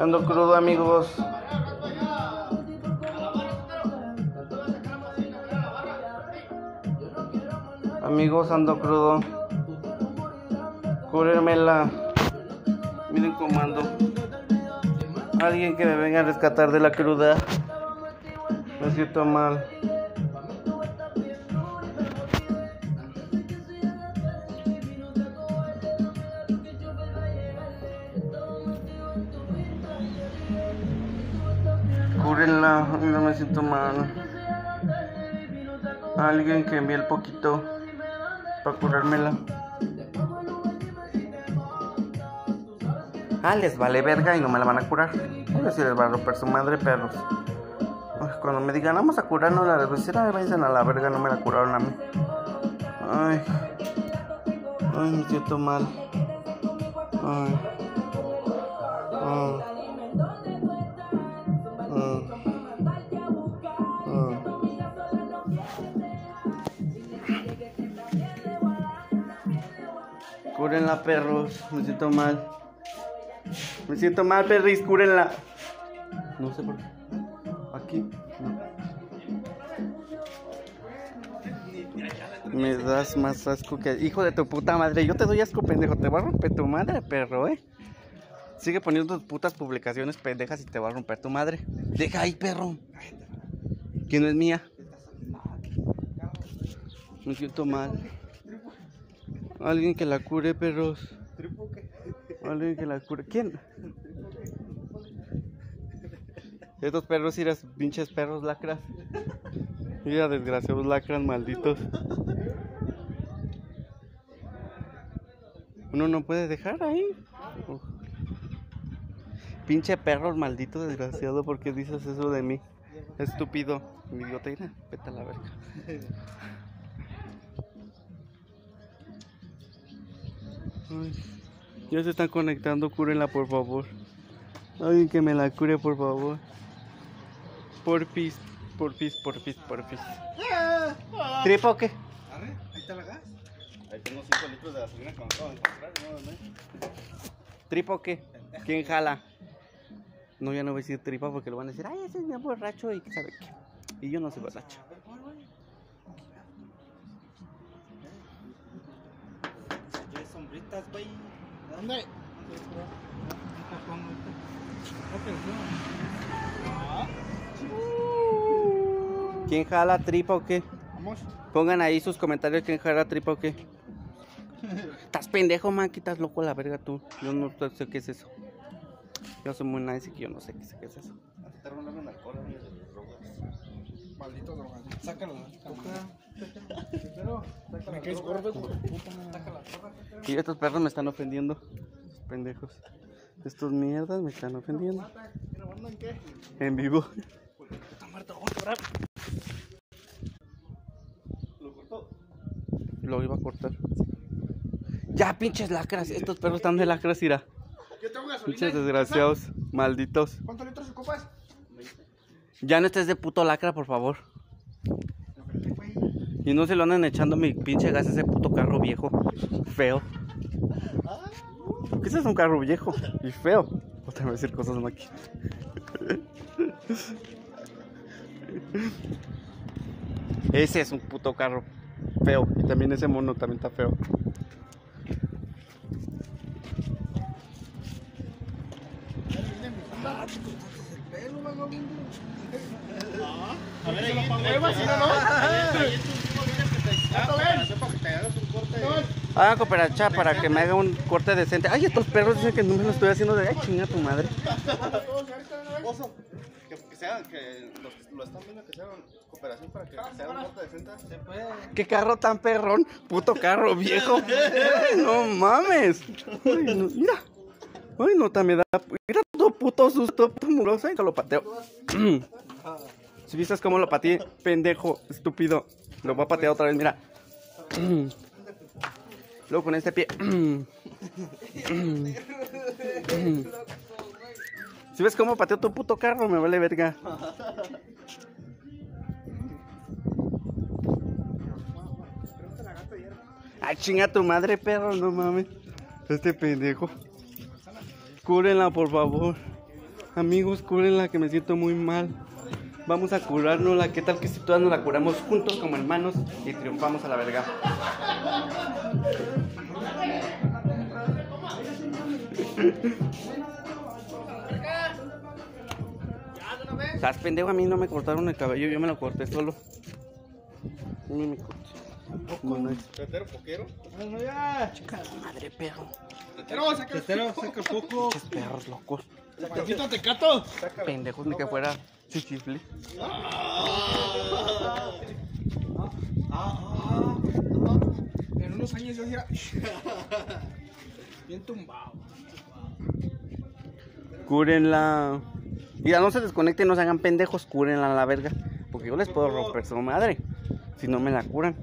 Ando crudo, amigos. Amigos, ando crudo. Cúremela. Miren cómo ando. Alguien que me venga a rescatar de la cruda. Me siento mal. Cúrenla, no me siento mal. Alguien que envíe el poquito para curármela. Les vale verga y no me la van a curar. A ver si les va a romper su madre, perros. Cuando me digan vamos a curarnos la desvecina, me vayan a la verga, no me la curaron a mí. Ay, me siento mal. Ay. Cúrenla, perros, me siento mal. Me siento mal, perris, cúrenla. No sé por qué. Aquí. No. Me das más asco que... Hijo de tu puta madre, yo te doy asco, pendejo. Te va a romper tu madre, perro, Sigue poniendo tus putas publicaciones pendejas y te va a romper tu madre. Deja ahí, perro. Que no es mía. Me siento mal. Alguien que la cure, perros. Alguien que la cure. ¿Quién? Estos perros, irás, pinches perros lacras. Mira, desgraciados lacras, malditos. Uno no puede dejar ahí. Pinche perro maldito, desgraciado, ¿por qué dices eso de mí? Estúpido, idiota, vete a la verga. Ay, ya se están conectando, cúrenla por favor. Alguien que me la cure por favor. Porfis. ¿Tripa o qué? Ahí está la gas. Ahí tengo 5 litros de gasolina que me acabo de encontrar, ¿no? ¿Tripa o qué? ¿Quién jala? No, ya no voy a decir tripa porque lo van a decir, ay, ese es mi borracho y sabe qué. Y yo no soy borracho. Ya sombritas, güey. ¿Dónde? ¿Quién jala tripa o qué? Vamos. Pongan ahí sus comentarios quién jala tripa o qué. Estás pendejo, man, quitas loco la verga tú. Yo no sé qué es eso. Yo soy muy nice y que yo no sé qué es eso. Así te roban el alcohol, amigos, de los drogas. Maldito drogadito. Sácalo. Pero, me caes gordo, güey. Y estos perros me están ofendiendo. Estos pendejos. Estos mierdas me están ofendiendo. ¿Grabando en qué? En vivo. Está muerto, voy a cobrar. ¿Lo cortó? Lo iba a cortar. Ya, pinches lacras. Estos perros están de lacras, ira. Yo tengo gasolina. Pinches desgraciados, malditos. ¿Cuántos litros ocupas? Ya no estés de puto lacra, por favor. Y no se lo andan echando mi pinche gas a ese puto carro viejo. Feo. Porque ese es un carro viejo y feo. No te voy a decir cosas más aquí. Ese es un puto carro feo. Y también ese mono también está feo. A ver, ahí lo muevas, si no, no. Hagan cooperacha para que me haga un corte decente. Ay, estos perros dicen que no me lo estoy haciendo de... Ay, chinga tu madre. Oso, que se hagan, que los que lo están viendo, que se hagan cooperación para que se haga un corte decente. Se puede. ¿Qué carro tan perrón? Puto carro viejo. No mames. Ay, no, mira. Ay, no te me da. Mira todo puto susto, puto muroso. Ay, que lo pateo. Si viste cómo lo pateé, pendejo, estúpido. Lo voy a patear otra vez, mira. Luego con este pie. Si ves cómo pateo tu puto carro, me vale verga. Ay, chinga tu madre, perro, no mames. Este pendejo. Cúrenla, por favor. Amigos, cúrenla que me siento muy mal. Vamos a curárnosla. ¿Qué tal que si todas nos la curamos juntos como hermanos y triunfamos a la verga? ¿Estás pendejo? A mí no me cortaron el cabello, yo me lo corté solo. Me corté. Bueno, ¿Tetero, poquero? No, ya. madre perro. Tetero, saca el poco. Muchos perros locos. Tantito tecato. Pendejos ni que fuera chichifle. En unos años yo ya. Bien tumbado. Cúrenla. Mira, no se desconecten, no se hagan pendejos, cúrenla a la verga. Porque yo les puedo romper su madre si no me la curan.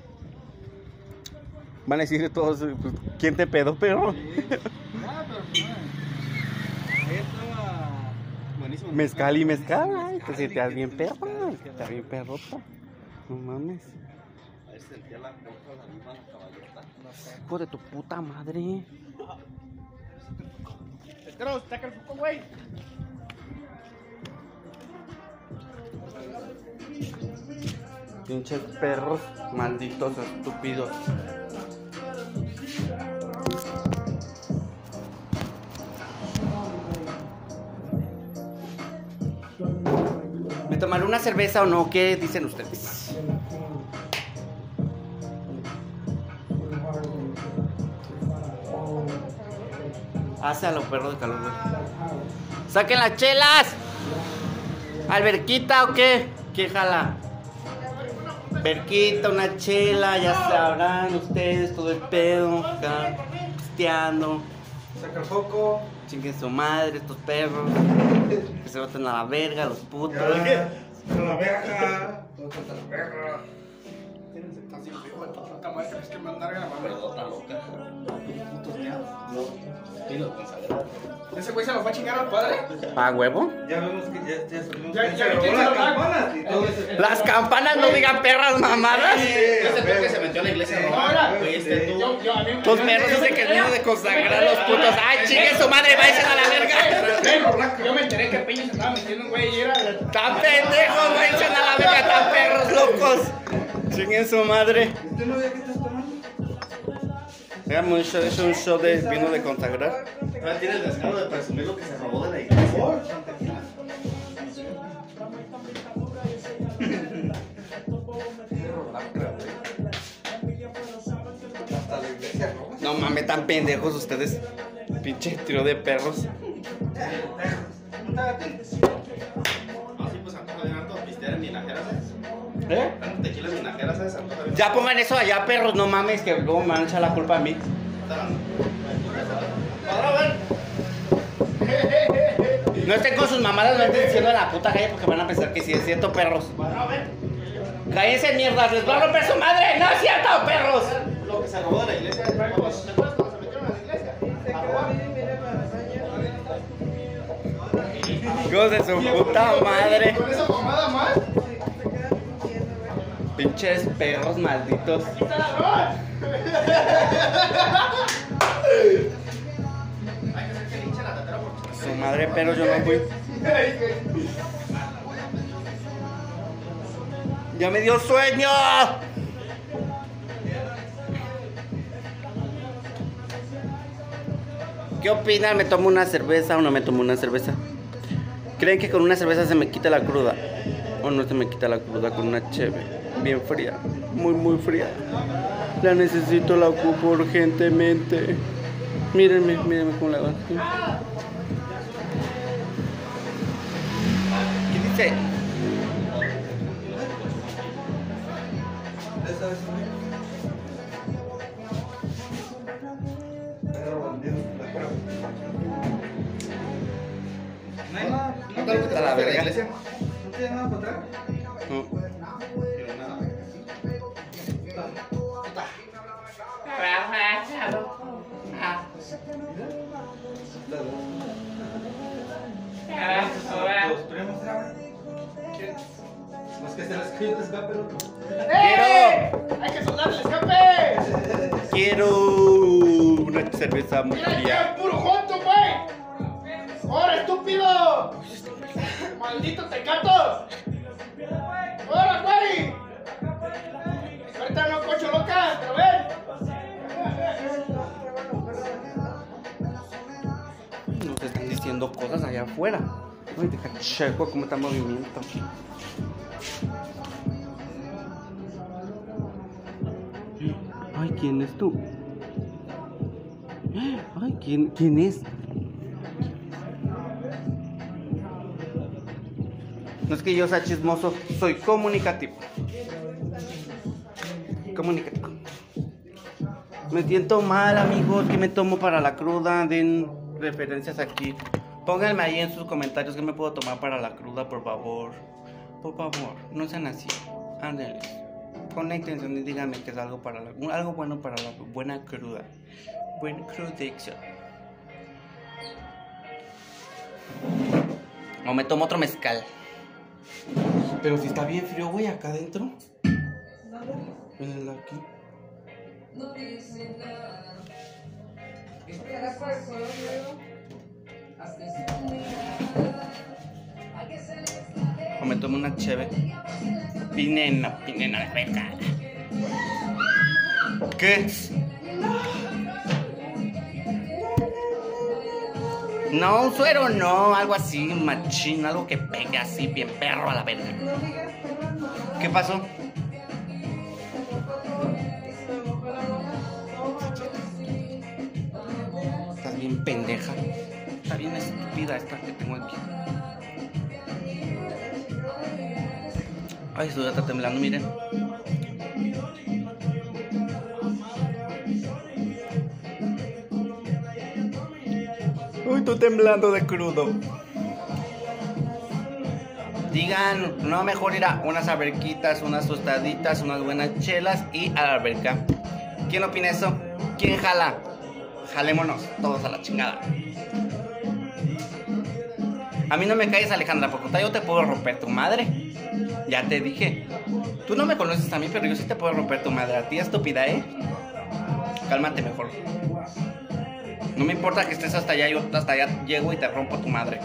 Van a decir todos, pues, ¿quién te pedó, perro? Ah, pero ahí estaba Buenísimo. Mezcal y mezcal, ay, te sientas bien perro, está bien perrota. No mames. Ahí sentía la boca, la misma caballota. Hijo de tu puta madre. Tetero, saca el poco, güey. Pinches perros malditos, estúpidos. ¿Me tomaré una cerveza o no? ¿Qué dicen ustedes? Hace a los perros de calor, güey. ¡Saquen las chelas! ¿Alberquita o qué? ¿Qué jala? Berquita, una chela, ya sabrán ustedes todo el pedo, acá, pisteando. Saca el poco. Chinguen su madre estos perros. Que se boten a la verga, los putos. A la verga. A la verga. Así, hijo de tu puta madre, que es que me andarga la madre. Perdota loca. Putos miados. No. Pido consagrado. ¿Ese güey se lo fue a chingar al padre? ¿A huevo? Ya vemos que ya salimos. Ya vi quién se lo va. Y todo eso. Las campanas no digan perras mamadas. Ese tú que se metió a la iglesia a robar. Fuiste tú. Los perros dicen que es niño de consagrar a los putos. ¡Ay, chingue su madre, váyanse a la verga! Yo me enteré que Peña se estaba metiendo un güey y era. ¡Tan pendejos, váyanse a la verga, tan perros locos! Chinguen su madre. ¿Usted no ve que estás tomando? Hagamos un show de vino de consagrar. Ahora tiene el descaro de presumir lo que se robó de la iglesia. Hasta la iglesia, ¿no? No mames, tan pendejos ustedes. Pinche trío de perros. Así pues antoja bien harto pistear en minajeras. ¿Eh? Tanto tequila en minajeras, ¿sabes? Antoja bien. Ya pongan eso allá, perros, no mames, que luego me van a echar la culpa a mí. No estén con sus mamadas, no estén diciendo en la puta calle porque van a pensar que sí es cierto, perros. Cállense mierdas, les va a romper su madre. No es cierto, perros. Lo que se robó de la iglesia. ¿Te acuerdas cuando se metieron a la iglesia? A robar. Hijos de su puta madre. Con esa mamada más. Pinches perros malditos. ¡Quita ladrón! Hay que hacer que linchen a Tetero porque Su madre, pero yo no fui. ¡Ya me dio sueño! ¿Qué opinan? ¿Me tomo una cerveza o no me tomo una cerveza? ¿Creen que con una cerveza se me quita la cruda? ¿O no se me quita la cruda con una cheve? Bien fría, muy fría. La necesito, la ocupo urgentemente. Mírenme cómo la hago. ¿Qué dice? Esa es Perro bandido. No hay nada. ¿no tal que te A la fuiste de verga. iglesia? ¿No tiene nada para atrás? No. Pero nada. Los primos traen. Los que se les cayó el escape, el otro. ¡Hay que soldar el escape! Quiero una cerveza muy ¡Mira, fría. ya, puro junto, güey! ¡Ahora, estúpido! Nos están diciendo cosas allá afuera. Ay, deja checo cómo está el movimiento. Ay, ¿quién es tú? Ay, ¿quién es? No es que yo sea chismoso, soy comunicativo. Comunicativo. Me siento mal, amigos. ¿Qué me tomo para la cruda? Den referencias aquí. Pónganme ahí en sus comentarios qué me puedo tomar para la cruda, por favor. Por favor, no sean así. Ándenles. Conéctense y díganme que es algo bueno para la buena cruda. Buen crudexo. O me tomo otro mezcal. Pero si está bien frío, güey, acá adentro. En el aquí. No dice nada. Espera por el color negro. Hasta su mirada. A que se les cae. O me tomo una cheve. Pinena, venga. ¿Qué? No, un suero no, algo así, machín, algo que pegue así, bien perro a la verga. ¿Qué pasó? Estás bien pendeja. Está bien estúpida esta que tengo aquí. Ay, estoy está temblando, miren. Uy, estoy temblando de crudo. Digan, no, mejor ir a unas alberquitas, unas tostaditas, unas buenas chelas y a la alberca. ¿Quién opina eso? ¿Quién jala? Jalémonos todos a la chingada. A mí no me caes, Alejandra, porque yo te puedo romper tu madre. Ya te dije. Tú no me conoces a mí, pero yo sí te puedo romper tu madre. A ti, estúpida, ¿eh? Cálmate mejor. No me importa que estés hasta allá, yo hasta allá llego y te rompo tu madre.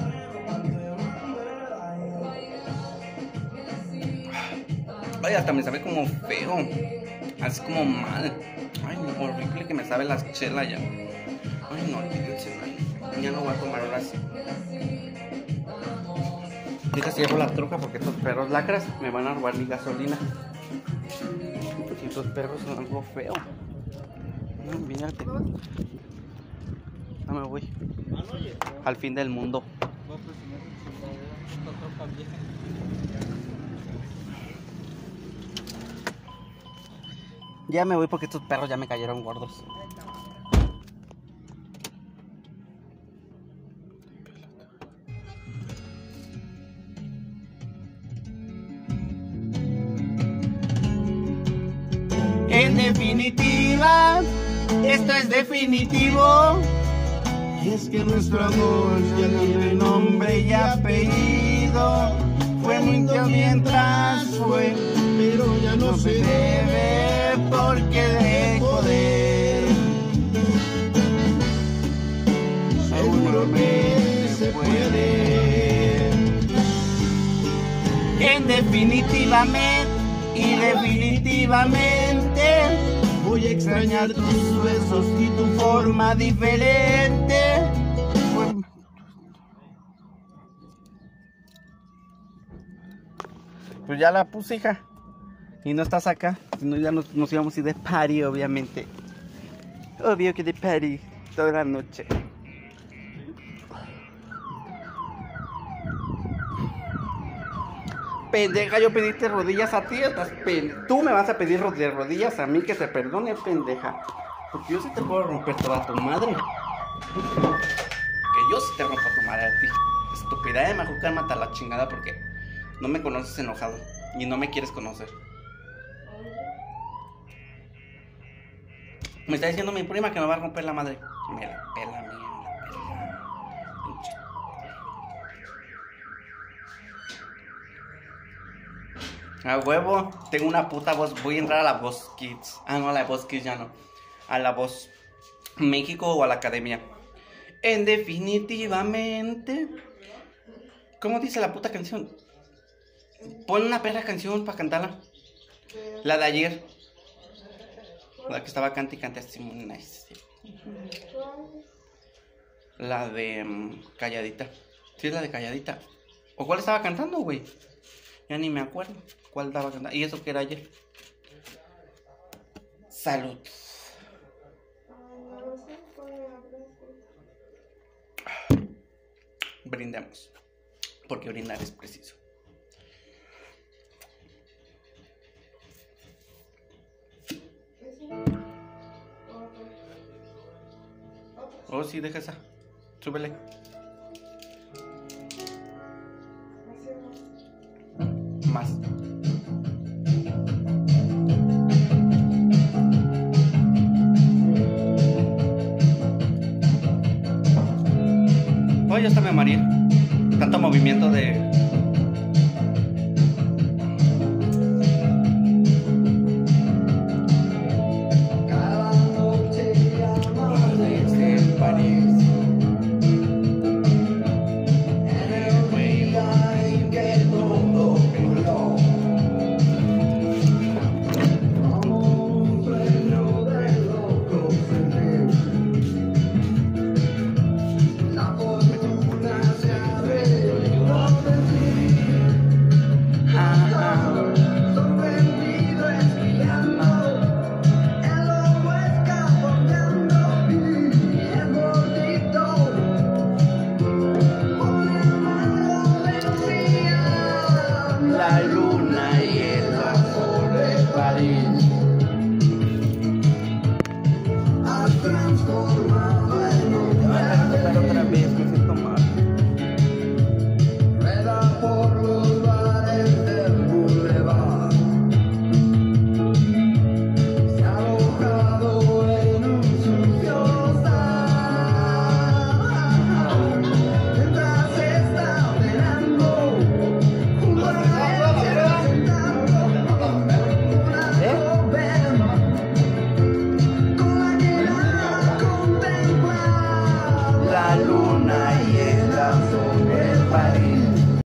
Ay, hasta me sabe como feo. Así como mal. Ay, no, horrible que me sabe las chelas ya. Ay, no, olvídense, no. Ya no voy a tomar ahora sí. Deja cierro la troca porque estos perros lacras me van a robar mi gasolina. Y estos perros son algo feo. No, mírate. No me voy. Al fin del mundo. Ya me voy porque estos perros ya me cayeron gordos. En definitiva, esto es definitivo. Y es que nuestro amor ya tiene nombre y apellido. Fue mintió mientras fue, pero ya no se debe porque dejó de. Seguramente se puede. En definitivamente y definitivamente voy a extrañar tus besos y tu forma diferente. Pues ya la puse, hija. Y no estás acá. Si no, ya nos íbamos a ir de party, obviamente. Obvio que de party toda la noche. Pendeja, yo pediste rodillas a ti. Tú me vas a pedir de rodillas a mí que te perdone, pendeja. Porque yo sí te puedo romper toda tu madre. Que yo sí te rompo tu madre a ti. Estúpida, mejor cálmate a la chingada porque no me conoces enojado y no me quieres conocer. Me está diciendo mi prima que me va a romper la madre. Me la pela, mía. A huevo, tengo una puta voz. Voy a entrar a la Voz Kids. Ah, no, a la Voz Kids ya no. A la Voz México o a la Academia. En definitivamente. ¿Cómo dice la puta canción? Pon una perra canción para cantarla. La de ayer. La que estaba cante y cante así muy nice. La de Calladita. Sí, es la de Calladita. ¿O cuál estaba cantando, güey? Ya ni me acuerdo cuál estaba cantando. ¿Y eso que era ayer? Salud. Brindemos. Porque brindar es preciso. Oh, sí, deja esa. Súbele. Más. Oh, ya está, me mareé. Tanto movimiento de